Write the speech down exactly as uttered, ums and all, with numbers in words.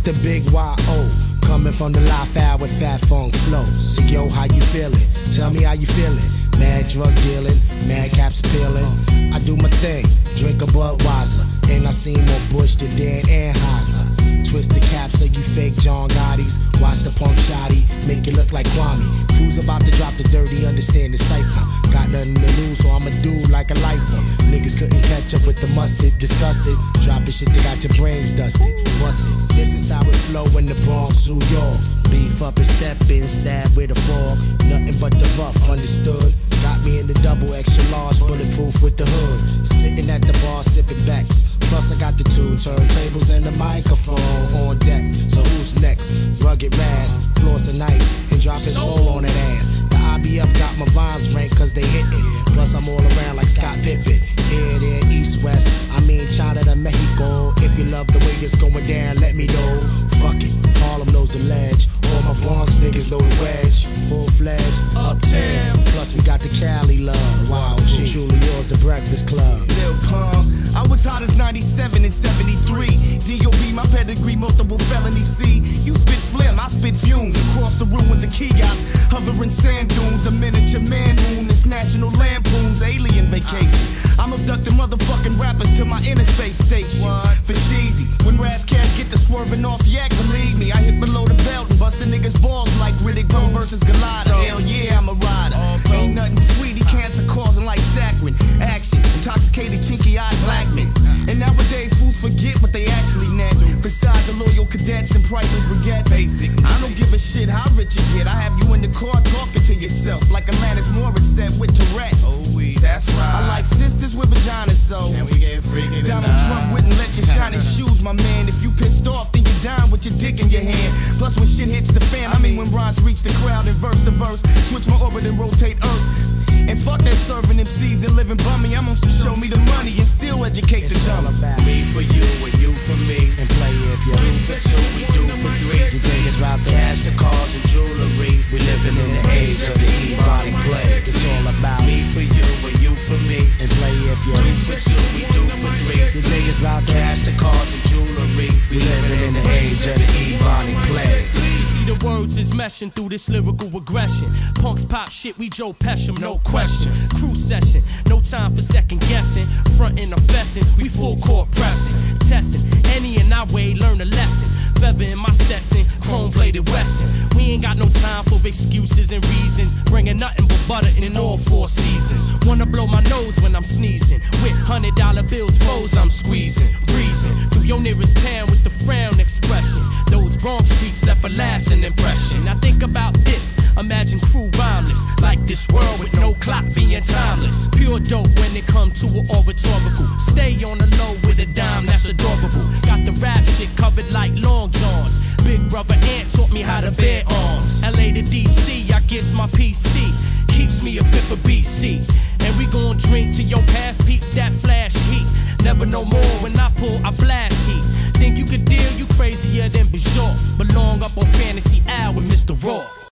with the big Y O. Coming from the life out with Fat Funk flow. So yo, how you feeling? Tell me how you feeling. Mad drug dealing, mad caps peeling. I do my thing, drink a Budweiser. And I seen more Bush than Dan Anheuser. Twist the caps so you fake John Gotti's. Watch the pump shotty, make it look like Kwame. Crew's about to drop the dirty, understand the cipher. Got nothing to lose, so I'ma do like a lifer. Niggas couldn't catch up with the mustard, disgusted. Dropping shit that got your brains dusted. Bust it, this is how it flow in the Bronx, New York. Beef up and step in, stab with a fork. Nothing but the rough, understood. Got me in the double extra large, bulletproof with the hood. Sitting at the bar, sipping backs. Plus I got the two turntables and the microphone on deck. So who's next? Rugged Raz, floors are nice, and dropping soul on that ass. The I B F got my vibes ranked cause they hit it. Plus I'm all around like Scott Pippen. Here, there, east, west, I mean China to Mexico. If you love the way it's going down, let me know. Fuck it, Harlem knows the ledge. All my Bronx niggas know the wedge. Full-fledged, uptown. Plus we got the Cali love. Wow, G. Truly yours, the Breakfast Club. Lil Pump, I was hot as ninety-seven and seventy-three. D O B, my pedigree, multiple felony C. You spit phlegm, I spit fumes. Across the ruins of kiosks, hovering sand dunes. A miniature man moon, it's National Lampoon's alien vacation. I'm abducting motherfucking rappers to my inner space station. What? For Sheezy, when Razzcats get the swerving off yak, believe me, I hit below the belt and bust the niggas' balls like Riddick Bowe versus Goliath. So, hell yeah, I'm a rider. Ain't nothing sweet, he cancer causing like saccharin. Action, intoxicated, chinky-eyed black men. And nowadays, fools forget what they actually net. Besides the loyal cadets and priceless baguettes. Basic. I don't give a shit how rich you get. I have you in the car talking to yourself like Alanis Morissette with Tourette's. Oh, we, that's right. I like sisters with vaginas, so can we get freaky tonight? Donald Trump wouldn't let you shine his shoes, my man. If you pissed off, then you're down with your dick in your hand. Plus, when shit hits the fan, I mean when rhymes reach the crowd and verse to verse, switch my orbit and rotate Earth. And fuck that serving M Cs and living bummy. I'm on some show me the money and still educate it's the dumb. All about me for you and you for me. And play if you do for two, we do for three. You think it's about the cash, the cars, and jewelry. We living in the age of the e-body play. It's all about me for you and you for me. And play if you do for two, we do for three. You think it's about the cash, the cars, and jewelry. We living in the age of the e-body play. The words is meshing through this lyrical aggression. Punks pop shit, we Joe Pesci, no question. Crew session, no time for second guessing. Frontin' or fessin', we full court pressing. Testing, any and our way, learn a lesson. Feather in my Stetson, chrome bladed Wesson. We ain't got no time for excuses and reasons. Bringing nothing but butter in all four seasons. Wanna blow my nose when I'm sneezing. With hundred dollar bills, foes I'm squeezing. Breezing through your nearest town with the frown expression. Those Bronx streets left a lasting impression. Now think about this, imagine crew rhymeless. Like this world with no clock being timeless. Pure dope when it come to an oratorical. Stay on the low with a dime, that's adorable. Got the rap shit covered like long johns. Big brother Ant taught me how to bear arms. L A to D C, I guess my P C keeps me a fit for B C. And we gon' drink to your past peeps that flash heat. Never no more when I pull, I blast heat. Think you could deal, you crazier than Bajor. Belong up on Fantasy Hour with Mister Raw.